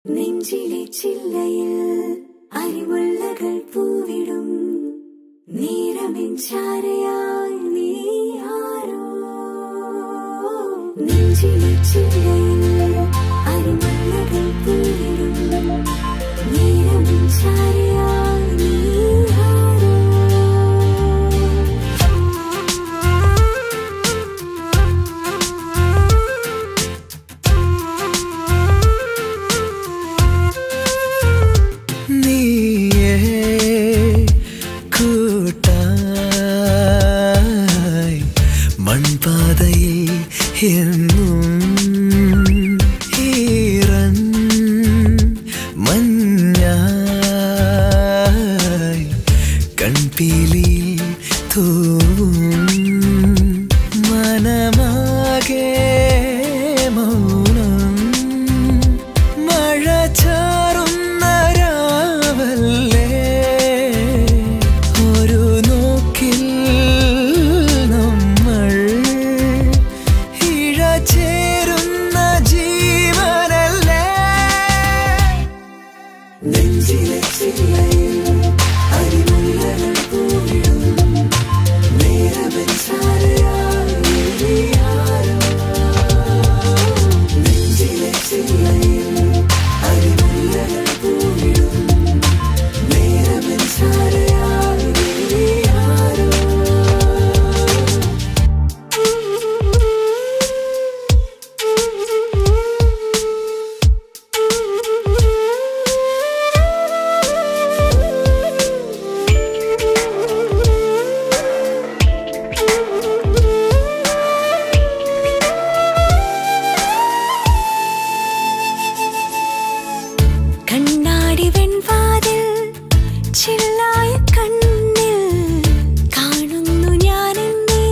നെഞ്ചിലെ ചില്ലയിൽ അരിമുല്ലകൾ പൂവിടും നീരമിൻചാരയായി നീ ആരോ. നെഞ്ചിലെ ചില്ലയിൽ അരിമുല്ലകൾ പൂവിടും നീരമിൻചാരയായി നീ ആരോ. മൺപാതയിൽ എന്നും ഈറൻ മഞ്ഞായി കൺപീലിയിൽ തൂവും മനമാകെ മൗനം മഴ ചാറുന്ന രാവല്ലേ ഒരു നോക്കിൽ ചേരുന്ന ജീവനല്ലേ. നെഞ്ചിലെ ചില്ലയിൽ അരിമുല്ലകൾ പൂവിടും നീരമിൻചാരയായി നീ ആരോ. നെഞ്ചിലെ ചില്ലയിൽ അരിമുല്ലകൾ പൂവിടും നീരമിൻചാരയായി നീ ആരോ. കണ്ണാടി വെൺവാതിൽ ചില്ലായ കണ്ണിൽ കാണുന്നു ഞാൻ എന്നെ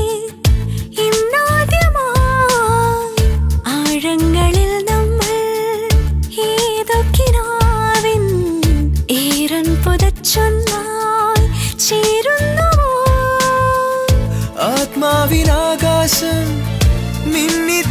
ഇന്നാദ്യമായി. ആഴങ്ങളിൽ നമ്മൾ ഏതൊക്കിനാവിൻ ഈറൻ പുതച്ചൊന്നായി ചേരുന്നു. ആത്മാവിനാകാശം മിന്നി